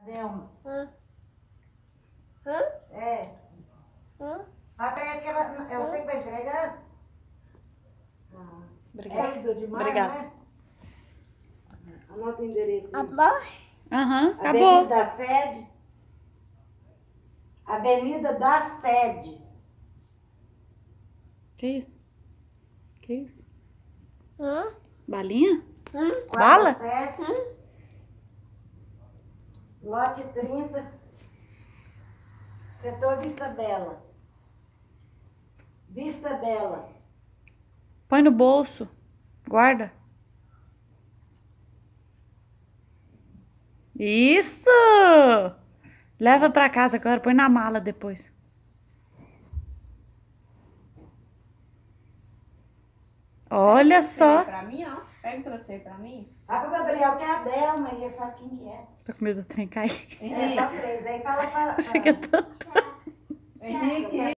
Delma. É. Vai pra esse que é você que vai entregar? Obrigada. É Igor de Mar, Obrigada. né? Anota o endereço. Aham, acabou. Avenida da Sede. Avenida da Sede. Que isso? Que isso? Balinha? Bala? 47. Lote 30. Setor Vista Bela. Vista Bela. Põe no bolso. Guarda. Isso! Leva pra casa agora, põe na mala depois. Olha só. Pra mim, ó. Pega o trouxe pra mim. Vai pro Gabriel, que é a Delma, ele sabe quem que é. Tô com medo do trem cair. É só 3. Aí fala pra... Chega tanto.